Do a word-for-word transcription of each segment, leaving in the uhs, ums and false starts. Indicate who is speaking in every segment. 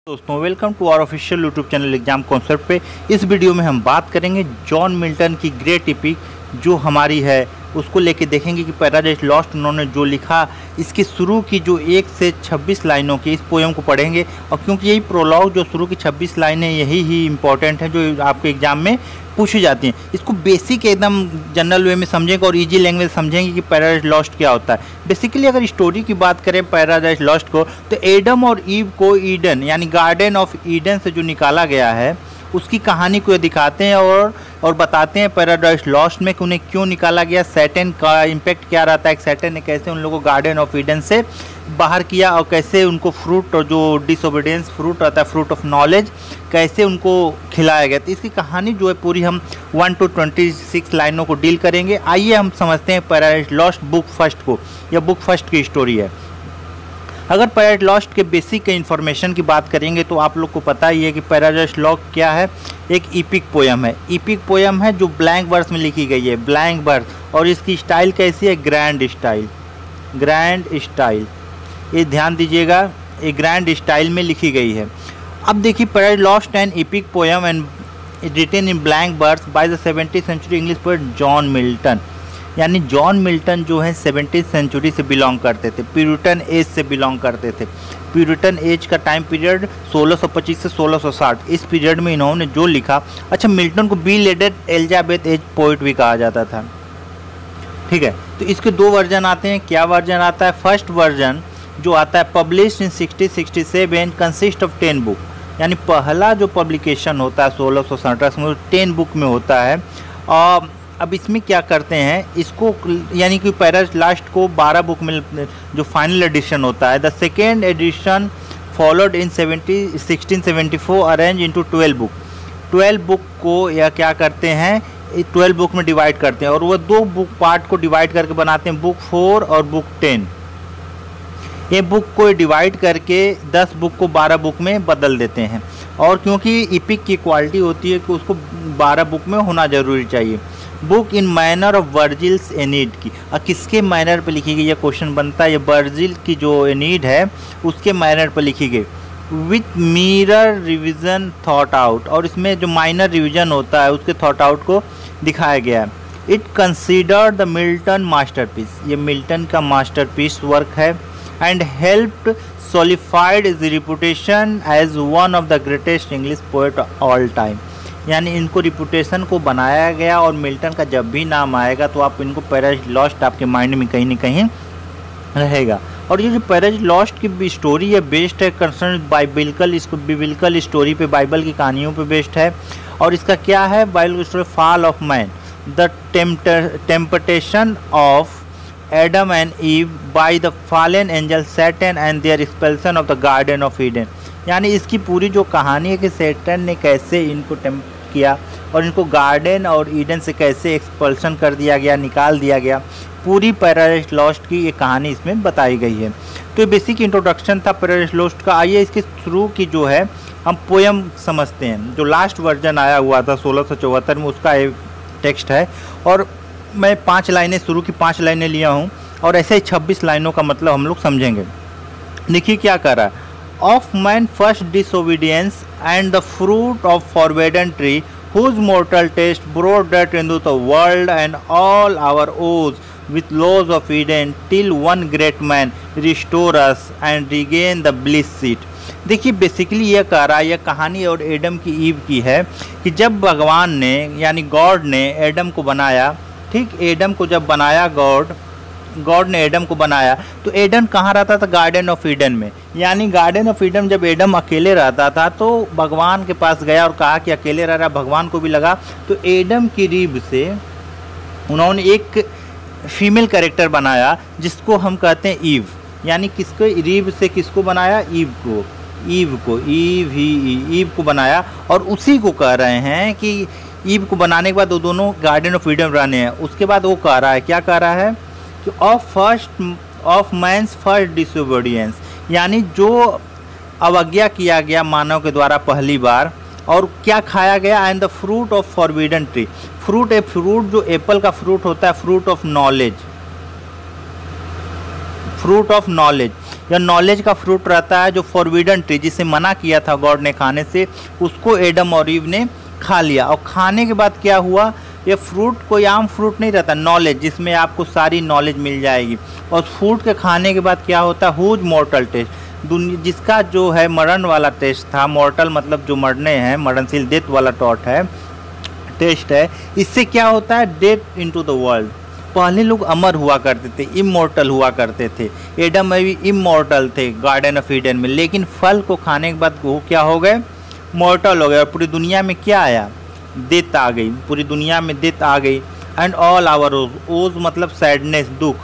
Speaker 1: दोस्तों welcome to our official YouTube channel exam concept पे। इस वीडियो में हम बात करेंगे जॉन मिल्टन की ग्रेट एपिक जो हमारी है उसको लेके देखेंगे कि पैराडाइज लॉस्ट उन्होंने जो लिखा, इसके शुरू की जो एक से छब्बीस लाइनों की इस पोएम को पढ़ेंगे। और क्योंकि यही प्रोलॉग जो शुरू की छब्बीस लाइनें यही ही इंपॉर्टेंट हैं जो आपके एग्जाम में पूछी जाती हैं। इसको बेसिक एकदम जनरल वे में समझेंगे और इजी लैंग्वेज समझेंगे कि पैराडाइज लॉस्ट क्या होता है। बेसिकली अगर स्टोरी की बात करें पैराडाइज लॉस्ट को, तो एडम और ईव को ईडन यानी गार्डन ऑफ ईडन से जो निकाला गया है उसकी कहानी को दिखाते हैं और और बताते हैं पैराडाइज लॉस्ट में कि उन्हें क्यों निकाला गया, सैटन का इम्पैक्ट क्या रहता है, सैटन ने कैसे उन लोगों को गार्डन ऑफ ईडन से बाहर किया और कैसे उनको फ्रूट और जो डिसोबीडियंस फ्रूट रहता है, फ्रूट ऑफ नॉलेज, कैसे उनको खिलाया गया। तो इसकी कहानी जो है पूरी हम वन टू ट्वेंटी सिक्स लाइनों को डील करेंगे। आइए हम समझते हैं पैराडाइज लॉस्ट बुक फर्स्ट को। यह बुक फर्स्ट की स्टोरी है। अगर पैराडाइज लॉस्ट के बेसिक इन्फॉर्मेशन की बात करेंगे तो आप लोग को पता ही है कि पैराडाइज लॉस्ट क्या है। एक इपिक पोयम है, इपिक पोयम है जो ब्लैंक वर्स में लिखी गई है, ब्लैंक वर्स। और इसकी स्टाइल कैसी है? Grand style, grand style. ये ध्यान दीजिएगा, ये ग्रैंड स्टाइल में लिखी गई है। अब देखिए, Paradise Lost and epic poem and written in blank verse by the seventeenth century English poet John Milton. यानी जॉन मिल्टन जो है सेवेंटीथ सेंचुरी से बिलोंग करते थे, प्यूरिटन एज से बिलोंग करते थे। प्यूरिटन एज का टाइम पीरियड सोलह सौ पच्चीस से सोलह सौ साठ, इस पीरियड में इन्होंने जो लिखा। अच्छा, मिल्टन को belated Elizabeth age poet भी कहा जाता था, ठीक है। तो इसके दो वर्जन आते हैं। क्या वर्जन आता है? फर्स्ट वर्जन जो आता है published in sixteen sixty seven consist of ten book, यानी पहला जो पब्लिकेशन होता है सोलह सौ सैंतीस में टेन बुक में होता है। और अब इसमें क्या करते हैं, इसको यानी कि पैराडाइज लॉस्ट को बारह बुक में जो फाइनल एडिशन होता है। The second edition followed in seventy sixteen seventy four arrange into twelve book. Twelve book को या क्या करते हैं, ट्वेल्व बुक में डिवाइड करते हैं और वो दो बुक पार्ट को डिवाइड करके बनाते हैं, बुक फोर और बुक टेन। ये बुक को डिवाइड करके दस बुक को बारह बुक में बदल देते हैं। और क्योंकि इपिक की क्वालिटी होती है कि उसको बारह बुक में होना जरूरी चाहिए। Book in manner of Virgil's Aeneid की, और किसके मैनर पर लिखी गई, यह क्वेश्चन बनता है। ये वर्जिल की जो एनीड है उसके मैनर पर लिखी गई, विथ मिरर रिवीजन थॉट आउट। और इसमें जो माइनर रिवीजन होता है उसके थॉट आउट को दिखाया गया है। It considered the Milton masterpiece, ये मिल्टन का मास्टरपीस वर्क है। And helped solidified his reputation as one of the greatest English poet all time. यानी इनको रिपुटेशन को बनाया गया और मिल्टन का जब भी नाम आएगा तो आप इनको पैराडाइज लॉस्ट आपके माइंड में कहीं ना कहीं रहेगा। और ये जो पैराडाइज लॉस्ट की स्टोरी है बेस्ड है कंसर्न बाइबलिकल, इसको बिब्लिकल स्टोरी पे, बाइबल की कहानियों पे बेस्ड है। और इसका क्या है, बाइबल की story fall of man, the temptation of Adam and Eve by the fallen angel Satan and their expulsion of the garden of Eden. यानी इसकी पूरी जो कहानी है कि सैटन ने कैसे इनको टेम्प्ट किया और इनको गार्डन और ईडन से कैसे एक्सपल्शन कर दिया गया, निकाल दिया गया, पूरी पैराडाइज लॉस्ट की ये कहानी इसमें बताई गई है। तो ये बेसिक इंट्रोडक्शन था पैराडाइज लॉस्ट का। आइए इसके थ्रू की जो है हम पोएम समझते हैं। जो लास्ट वर्जन आया हुआ था सोलह सौ चौहत्तर में उसका एक टेक्स्ट है और मैं पाँच लाइनें शुरू की पाँच लाइनें लिया हूँ और ऐसे ही छब्बीस लाइनों का मतलब हम लोग समझेंगे। देखिए क्या कर रहा है। Of man first disobedience and the fruit of forbidden tree, whose mortal taste brought death into the world and all our oaths with laws of Eden, till one great man restore us and regain the bliss seat। देखिए basically यह कह रहा है, यह कहानी और Adam की ewe की है कि जब भगवान ने यानी गॉड ने एडम को बनाया, ठीक, एडम को जब बनाया गॉड गॉड ने एडम को बनाया तो एडम कहाँ रहता था? गार्डन ऑफ ईडन में। यानी गार्डन ऑफ ईडन जब एडम अकेले रहता था तो भगवान के पास गया और कहा कि अकेले रह रहा, भगवान को भी लगा। तो एडम की रीब से उन्होंने एक फीमेल कैरेक्टर बनाया जिसको हम कहते हैं ईव। यानी किसको रीब से किसको बनाया? ईव को, ईव को, ईव ही ईव को बनाया। और उसी को कह रहे हैं कि ईव को बनाने के बाद वो दोनों गार्डन ऑफ ईडन रहने हैं। उसके बाद वो कह रहा है, क्या कह रहा है कि of first of man's first disobedience, यानी जो अवज्ञा किया गया मानव के द्वारा पहली बार और क्या खाया गया, and the fruit of forbidden tree. Fruit a fruit जो एप्पल का फ्रूट होता है, fruit of knowledge, fruit of knowledge. या नॉलेज का फ्रूट रहता है जो फॉरबिडन ट्री, जिसे मना किया था गॉड ने खाने से, उसको एडम और ईव ने खा लिया। और खाने के बाद क्या हुआ, ये फ्रूट कोई आम फ्रूट नहीं रहता, नॉलेज, जिसमें आपको सारी नॉलेज मिल जाएगी। और फ्रूट के खाने के बाद क्या होता है, हुज मॉर्टल टेस्ट, दुनिया जिसका जो है मरण वाला टेस्ट था, मॉर्टल मतलब जो मरने हैं, मरणशील, डेथ वाला टॉट है, टेस्ट है। इससे क्या होता है, डेथ इनटू द वर्ल्ड। पहले लोग अमर हुआ करते थे, इमॉर्टल हुआ करते थे, एडम में भी इमॉर्टल थे गार्डन ऑफ ईडन में, लेकिन फल को खाने के बाद वो क्या हो गए, मॉर्टल हो गए। और पूरी दुनिया में क्या आया, डेथ आ गई, पूरी दुनिया में डेथ आ गई। एंड ऑल आवर ओज, ओज मतलब सैडनेस, दुख,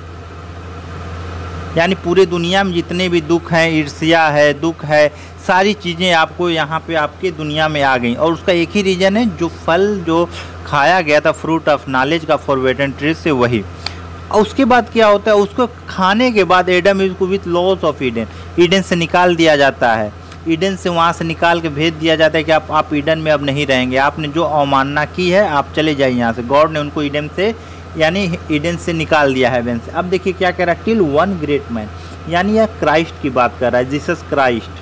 Speaker 1: यानी पूरे दुनिया में जितने भी दुख हैं, ईर्ष्या है, दुख है, सारी चीज़ें आपको यहाँ पे आपके दुनिया में आ गई। और उसका एक ही रीज़न है, जो फल जो खाया गया था, फ्रूट ऑफ नॉलेज का फॉरबिडन ट्री से, वही। और उसके बाद क्या होता है, उसको खाने के बाद एडम इज को with loss of Eden, Eden से निकाल दिया जाता है, ईडन से वहाँ से निकाल के भेज दिया जाता है कि आप आप ईडन में अब नहीं रहेंगे, आपने जो अवमानना की है आप चले जाइए यहाँ से। गॉड ने उनको ईडन से यानी ईडन से निकाल दिया हेवन से। अब देखिए क्या कह रहा है, टिल वन ग्रेट मैन, यानी यह क्राइस्ट की बात कर रहा है, जीसस क्राइस्ट।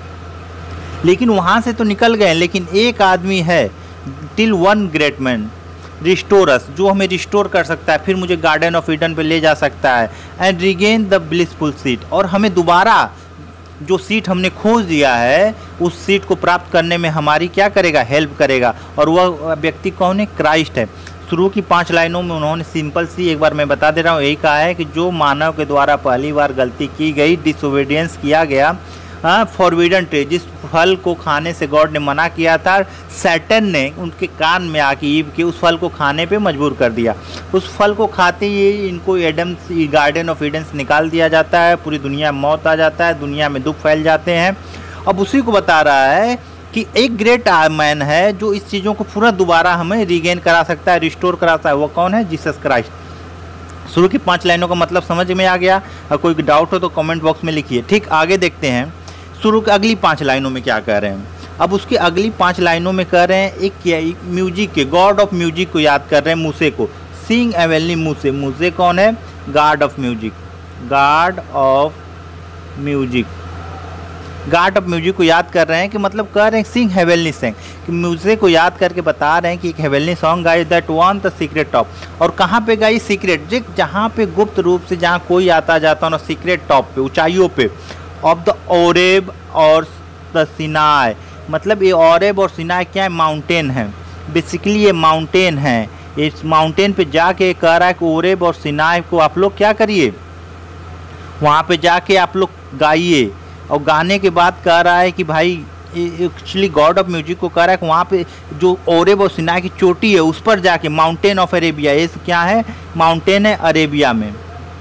Speaker 1: लेकिन वहाँ से तो निकल गए, लेकिन एक आदमी है, till one great man restore us, जो हमें रिस्टोर कर सकता है, फिर मुझे गार्डन ऑफ ईडन पे ले जा सकता है, and regain the blissful seat, और हमें दोबारा जो सीट हमने खोज दिया है उस सीट को प्राप्त करने में हमारी क्या करेगा, हेल्प करेगा। और वह व्यक्ति कौन है, क्राइस्ट है। शुरू की पांच लाइनों में उन्होंने सिंपल सी, एक बार मैं बता दे रहा हूँ, यही कहा है कि जो मानव के द्वारा पहली बार गलती की गई, डिसोबीडियंस किया गया, हाँ, फॉरबिडन ट्री, जिस फल को खाने से गॉड ने मना किया था, सैटन ने उनके कान में आके ईव के उस फल को खाने पे मजबूर कर दिया। उस फल को खाते ही इनको एडम गार्डन ऑफ ईडन से निकाल दिया जाता है, पूरी दुनिया में मौत आ जाता है, दुनिया में दुख फैल जाते हैं। अब उसी को बता रहा है कि एक ग्रेट मैन है जो इस चीज़ों को पूरा दोबारा हमें रिगेन करा सकता है, रिस्टोर कराता है। वो कौन है, जीसस क्राइस्ट। शुरू की पाँच लाइनों का मतलब समझ में आ गया? और कोई डाउट हो तो कमेंट बॉक्स में लिखिए। ठीक, आगे देखते हैं शुरू की अगली पांच लाइनों में क्या कह रहे हैं। अब उसकी अगली पांच लाइनों में कह रहे हैं, एक क्या, म्यूजिक के गॉड ऑफ म्यूजिक को याद कर रहे हैं, मूसे को। सिंग एवेलनी मूसे, मूसे कौन है, god of music, god of music, god of music को याद कर रहे हैं कि मतलब कह रहे हैं सिंग हेवनली सॉन्ग, कि म्यूजिक को याद करके बता रहे हैं कि एक हेवनली सॉन्ग गाई that on the secret top. और कहाँ पे गाई, सीक्रेट, जहाँ पे गुप्त रूप से जहाँ कोई आता जाता ना, सीक्रेट टॉप पे, ऊंचाइयों पे, ऑफ द ओरेब और द सिनाई। मतलब ये ओरेब और सिनाई क्या है, माउंटेन है, बेसिकली ये माउंटेन है। इस माउंटेन पे जाके कह रहा है कि ओरेब और सिनाई को आप लोग क्या करिए, वहाँ पे जाके आप लोग गाइए। और गाने के बाद कह रहा है कि भाई एक्चुअली गॉड ऑफ म्यूजिक को कह रहा है कि वहाँ पे जो ओरेब और सिनाई की चोटी है उस पर जाके, माउंटेन ऑफ अरेबिया, ये क्या है, माउंटेन है अरेबिया में,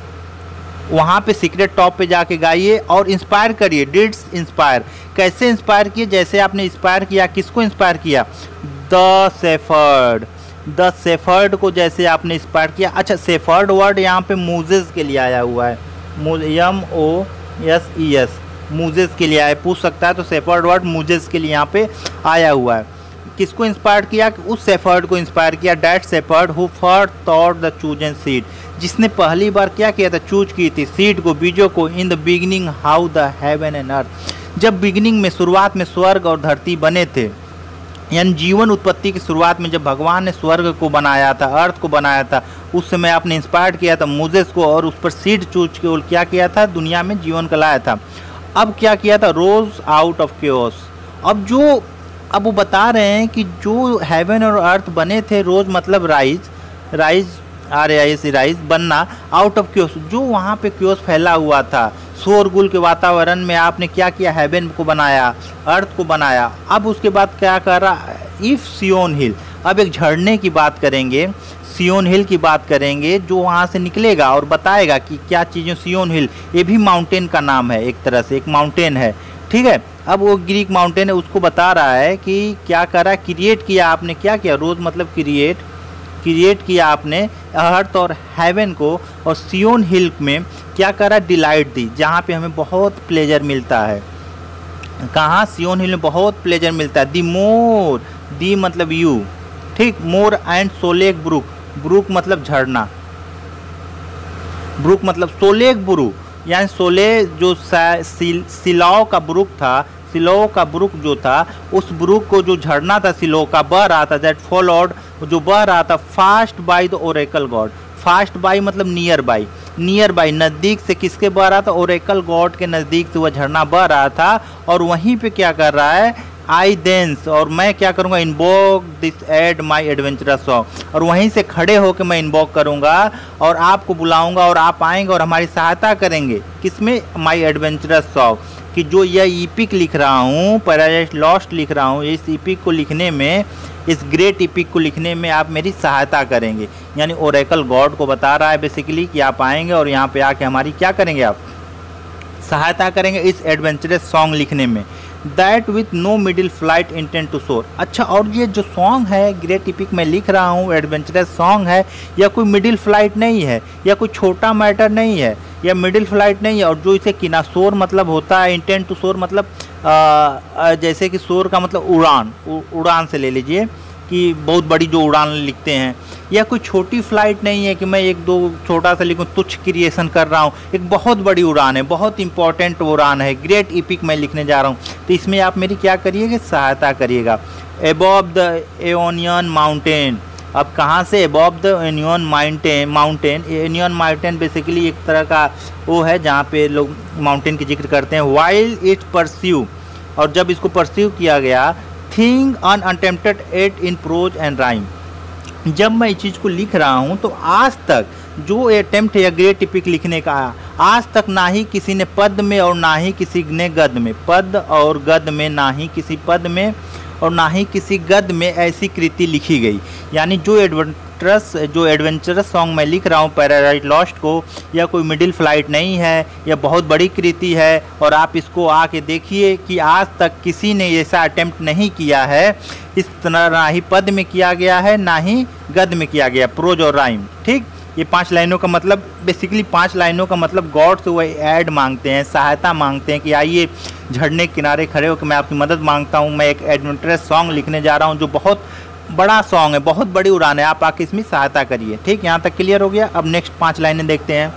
Speaker 1: वहाँ पे सीक्रेट टॉप पे जाके गाइए और इंस्पायर करिए। डिड्स इंस्पायर, कैसे इंस्पायर किए, जैसे आपने इंस्पायर किया, किसको इंस्पायर किया, द शेफर्ड, द शेफर्ड को जैसे आपने इंस्पायर किया। अच्छा, शेफर्ड वर्ड यहाँ पे मूजेस के लिए आया हुआ है, M O S E S, Moses के लिए आया, पूछ सकता है तो शेफर्ड वर्ड मूजेस के लिए यहाँ पे आया हुआ है। किसको इंस्पायर किया, उस शेफर्ड को इंस्पायर किया, that shepherd who first taught the chosen seed, जिसने पहली बार क्या किया था, चूज की थी सीड को, बीजों को। In the beginning how the heaven and earth, जब बिगिनिंग में, शुरुआत में स्वर्ग और धरती बने थे, यानी जीवन उत्पत्ति की शुरुआत में जब भगवान ने स्वर्ग को बनाया था, अर्थ को बनाया था, उस समय आपने इंस्पायर किया था मूजेस को और उस पर सीड चूज के और क्या किया था, दुनिया में जीवन का लाया था। अब क्या किया था, रोज आउट ऑफ क्योस। अब जो अब वो बता रहे हैं कि जो हेवन और अर्थ बने थे, रोज मतलब rise, rise R I C rise, बनना, आउट ऑफ क्योस, जो वहाँ पे क्योस फैला हुआ था, शोरगुल के वातावरण में आपने क्या किया, हेवन को बनाया, अर्थ को बनाया। अब उसके बाद क्या कर रहा, इफ सियोन हिल, अब एक झरने की बात करेंगे, सियोन हिल की बात करेंगे, जो वहाँ से निकलेगा और बताएगा कि क्या चीज़ें। सियोन हिल ये भी माउंटेन का नाम है, एक तरह से एक माउंटेन है, ठीक है। अब वो ग्रीक माउंटेन है, उसको बता रहा है कि क्या कर रहा है, क्रिएट किया आपने, क्या किया, रोज मतलब क्रिएट, क्रिएट किया आपने अर्थ और हेवन को, और सियोन हिल में क्या करा, डिलाइट दी, जहाँ पे हमें बहुत प्लेजर मिलता है। कहाँ, सियोन हिल में बहुत प्लेजर मिलता है। दी मोर, दी मतलब यू, ठीक, more and Siloa's brook, brook मतलब झरना, ब्रुक मतलब सोलेक ब्रुक, यानी सोलह जो सिलाओ का ब्रुक था, सिलो का ब्रुक जो था, उस ब्रुक को जो झरना था सिलो का बह रहा था, दैट फॉलोड जो बह रहा था fast by the oracle god. Fast by मतलब नियर बाई, नियर बाई नज़दीक से किसके बह रहा था, ओरेकल गॉड के नज़दीक से वह झरना बह रहा था। और वहीं पे क्या कर रहा है, आई देंस, और मैं क्या करूँगा, invoke this aid my adventurous song, और वहीं से खड़े होकर मैं इन्वोक करूँगा और आपको बुलाऊँगा और आप आएंगे और हमारी सहायता करेंगे किसमें, माई एडवेंचरस सॉन्ग, कि जो यह ईपिक लिख रहा हूँ, पैराडाइज लॉस्ट लिख रहा हूँ, इस ईपिक को लिखने में, इस ग्रेट ईपिक को लिखने में आप मेरी सहायता करेंगे। यानी ओरेकल गॉड को बता रहा है बेसिकली कि आप आएंगे और यहाँ पे आके हमारी क्या करेंगे, आप सहायता करेंगे इस एडवेंचरस सॉन्ग लिखने में। That with no middle flight intend to soar. अच्छा, और ये जो सॉन्ग है ग्रेट ईपिक मैं लिख रहा हूँ, एडवेंचरस सॉन्ग है, या कोई मिडिल फ्लाइट नहीं है, या कोई छोटा मैटर नहीं है, या मिडिल फ्लाइट नहीं है, और जो इसे किनासोर मतलब होता है, इंटेंट टू सोर मतलब आ, जैसे कि सोर का मतलब उड़ान, उ, उड़ान से ले लीजिए कि बहुत बड़ी जो उड़ान लिखते हैं, या कोई छोटी फ्लाइट नहीं है कि मैं एक दो छोटा सा लिखूँ, तुच्छ क्रिएशन कर रहा हूँ, एक बहुत बड़ी उड़ान है, बहुत इंपॉर्टेंट उड़ान है, ग्रेट ईपिक मैं लिखने जा रहा हूँ। तो इसमें आप मेरी क्या करिएगा, सहायता करिएगा। एबॉव द एओनियन माउंटेन, अब कहाँ से, above the Aonian mountain, mountain Aonian mountain basically एक तरह का वो है जहाँ पे लोग माउंटेन की जिक्र करते हैं। वाइल इट परस्यू, और जब इसको परस्यू किया गया, thing unattempted yet in prose and rhyme, जब मैं इस चीज़ को लिख रहा हूँ तो आज तक जो अटेम्प्ट है ग्रेट ईपिक लिखने का, आज तक ना ही किसी ने पद में और ना ही किसी ने गद में, पद और गद में ना ही किसी पद में और ना ही किसी गद में ऐसी कृति लिखी गई। यानी जो एडवेंचरस जो एडवेंचरस सॉन्ग मैं लिख रहा हूँ पैराडाइज लॉस्ट को, या कोई मिडिल फ्लाइट नहीं है, या बहुत बड़ी कृति है, और आप इसको आके देखिए कि आज तक किसी ने ऐसा अटेम्प्ट नहीं किया है, इस तरह ना ही पद में किया गया है ना ही गद में किया गया, प्रोज और राइम। ठीक, ये पांच लाइनों का मतलब बेसिकली पांच लाइनों का मतलब गॉड से वह ऐड मांगते हैं, सहायता मांगते हैं कि आइए झरने के किनारे खड़े होकर मैं आपकी मदद मांगता हूँ, मैं एक एडवेंचरस सॉन्ग लिखने जा रहा हूँ जो बहुत बड़ा सॉन्ग है, बहुत बड़ी उड़ान है, आप आके इसमें सहायता करिए। ठीक, यहाँ तक क्लियर हो गया। अब नेक्स्ट पांच लाइनें देखते हैं।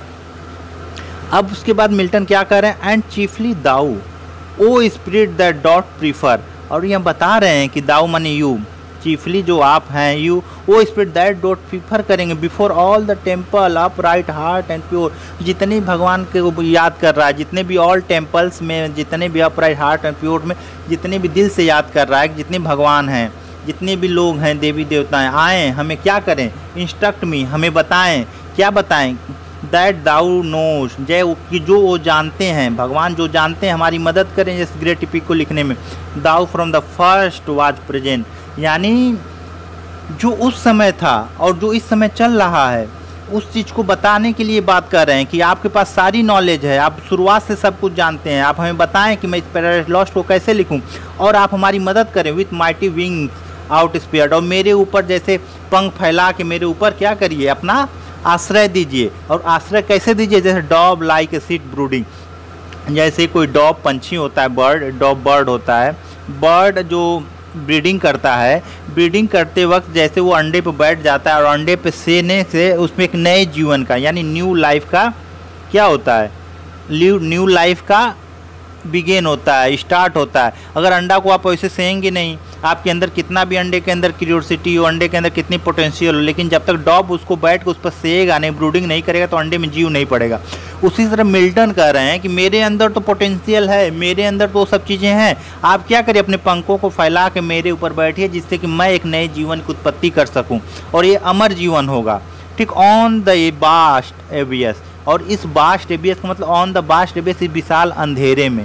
Speaker 1: अब उसके बाद मिल्टन क्या कर रहे हैं, and chiefly thou O spirit that डॉट प्रीफर, और यहाँ बता रहे हैं कि दाऊ माने यू, चीफली जो आप हैं, यू वो स्पिरिट दैट डॉट प्रीफर करेंगे before all the temple upright heart and pure, जितने भगवान के याद कर रहा है, जितने भी ऑल टेम्पल्स में, जितने भी upright heart and pure में, जितने भी दिल से याद कर रहा है, जितने भगवान हैं, जितने भी लोग हैं, देवी देवताएं आएँ, हमें क्या करें, इंस्ट्रक्ट मी, हमें बताएं, क्या बताएं, दैट दाऊ नोश, जय कि जो वो जानते हैं, भगवान जो जानते हैं हमारी मदद करें इस ग्रेट ईपिक को लिखने में। Thou from the first was present, यानी जो उस समय था और जो इस समय चल रहा है उस चीज़ को बताने के लिए बात कर रहे हैं कि आपके पास सारी नॉलेज है, आप शुरुआत से सब कुछ जानते हैं, आप हमें बताएं कि मैं इस पैराडाइज लॉस्ट को कैसे लिखूं, और आप हमारी मदद करें with mighty wings outspread, और मेरे ऊपर जैसे पंख फैला के मेरे ऊपर क्या करिए, अपना आश्रय दीजिए। और आश्रय कैसे दीजिए, जैसे dove like a sat brooding, जैसे कोई डॉब पंछी होता है, बर्ड डॉब बर्ड होता है, बर्ड जो ब्रीडिंग करता है, ब्रीडिंग करते वक्त जैसे वो अंडे पे बैठ जाता है और अंडे पे सेने से उसमें एक नए जीवन का यानी न्यू लाइफ का क्या होता है, न्यू लाइफ का बिगेन होता है, स्टार्ट होता है। अगर अंडा को आप वैसे सेएंगे नहीं, आपके अंदर कितना भी अंडे के अंदर क्यूरियोसिटी हो, अंडे के अंदर कितनी पोटेंशियल हो, लेकिन जब तक डॉब उसको बैठ के उस पर सेएगा नहीं, ब्रूडिंग नहीं करेगा, तो अंडे में जीव नहीं पड़ेगा। उसी तरह मिल्टन कह रहे हैं कि मेरे अंदर तो पोटेंशियल है, मेरे अंदर तो सब चीज़ें हैं, आप क्या करिए, अपने पंखों को फैला के मेरे ऊपर बैठिए, जिससे कि मैं एक नए जीवन की उत्पत्ति कर सकूँ, और ये अमर जीवन होगा। ठीक, ऑन द बास्ट एबियस, और इस बास्ट एबियस का मतलब ऑन द बास्ट एबियस, इस विशाल अंधेरे में,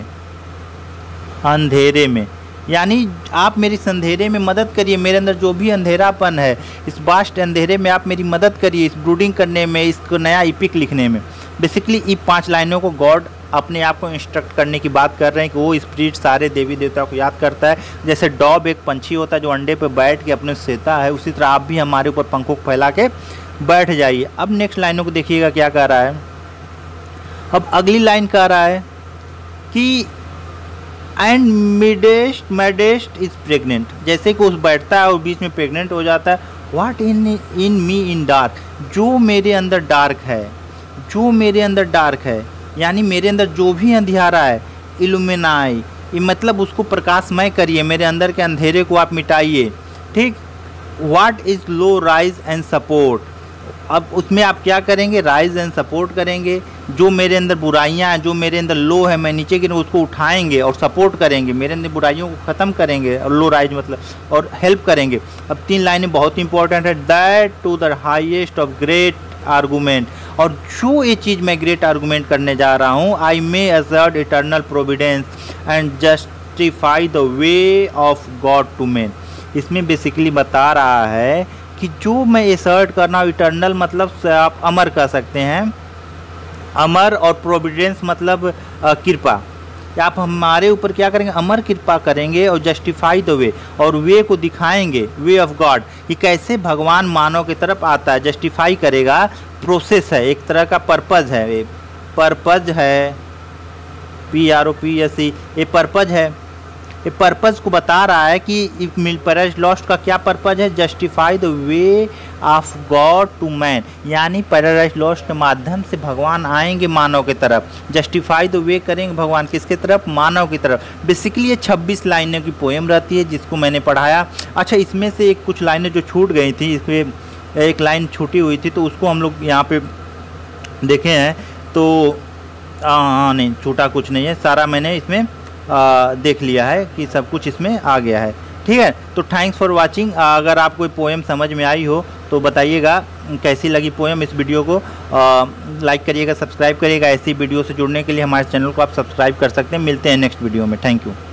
Speaker 1: अंधेरे में, यानी आप मेरी इस अंधेरे में मदद करिए, मेरे अंदर जो भी अंधेरापन है इस बास्ट अंधेरे में आप मेरी मदद करिए, इस ब्रूडिंग करने में, इसको नया ईपिक लिखने में। बेसिकली इन पांच लाइनों को गॉड अपने आप को इंस्ट्रक्ट करने की बात कर रहे हैं कि वो स्पिरिट सारे देवी देवताओं को याद करता है। जैसे डॉब एक पंछी होता है जो अंडे पे बैठ के अपने सेता है, उसी तरह आप भी हमारे ऊपर पंखों को फैला के बैठ जाइए। अब नेक्स्ट लाइनों को देखिएगा क्या कह रहा है। अब अगली लाइन कह रहा है कि and midst madest is pregnant, जैसे कि उस बैठता है और बीच में प्रेग्नेंट हो जाता है। What in in me in dark, जो मेरे अंदर डार्क है, जो मेरे अंदर डार्क है, यानी मेरे अंदर जो भी अंधियारा है, इल्यूमिनाई, ये मतलब उसको प्रकाशमय करिए, मेरे अंदर के अंधेरे को आप मिटाइए। ठीक। What is low, raise and support. अब उसमें आप क्या करेंगे, राइज एंड सपोर्ट करेंगे। जो मेरे अंदर बुराइयां हैं, जो मेरे अंदर लो है, मैं नीचे गिर उसको उठाएंगे और सपोर्ट करेंगे, मेरे अंदर बुराइयों को ख़त्म करेंगे, और लो राइज मतलब और हेल्प करेंगे। अब तीन लाइनें बहुत इंपॉर्टेंट है। That to the highest of great argument, और जो ये चीज़ मैं ग्रेट आर्गूमेंट करने जा रहा हूँ, I may assert eternal providence and justify the way of God to man. इसमें बेसिकली बता रहा है कि जो मैं असर्ट करना, इटर्नल मतलब आप अमर कह सकते हैं, अमर, और प्रोविडेंस मतलब कृपा। आप हमारे ऊपर क्या करेंगे, अमर कृपा करेंगे, और जस्टिफाई द वे, और वे को दिखाएंगे, वे ऑफ गॉड, कि कैसे भगवान मानव की तरफ आता है। जस्टिफाई करेगा, प्रोसेस है, एक तरह का पर्पज़ है, पर्पज़ है, P R O P S E, ये पर्पज़ है। ये पर्पज़ को बता रहा है कि पैराडाइज लॉस्ट का क्या पर्पज़ है, justify the way of God to man, यानी पैराडाइज लॉस्ट के माध्यम से भगवान आएंगे मानव की तरफ। जस्टिफाई द वे करेंगे भगवान किसके तरफ, मानव की तरफ। बेसिकली ये छब्बीस लाइनों की पोएम रहती है जिसको मैंने पढ़ाया। अच्छा, इसमें से एक कुछ लाइनें जो छूट गई थी, इसमें एक लाइन छूटी हुई थी, तो उसको हम लोग यहाँ पे देखे हैं। तो हाँ, नहीं छूटा कुछ नहीं है, सारा मैंने इसमें आ, देख लिया है कि सब कुछ इसमें आ गया है। ठीक है, तो थैंक्स फॉर वाचिंग। अगर आपको कोई पोएम समझ में आई हो तो बताइएगा कैसी लगी पोएम। इस वीडियो को आ, लाइक करिएगा, सब्सक्राइब करिएगा। ऐसी वीडियो से जुड़ने के लिए हमारे चैनल को आप सब्सक्राइब कर सकते हैं। मिलते हैं नेक्स्ट वीडियो में। Thank you.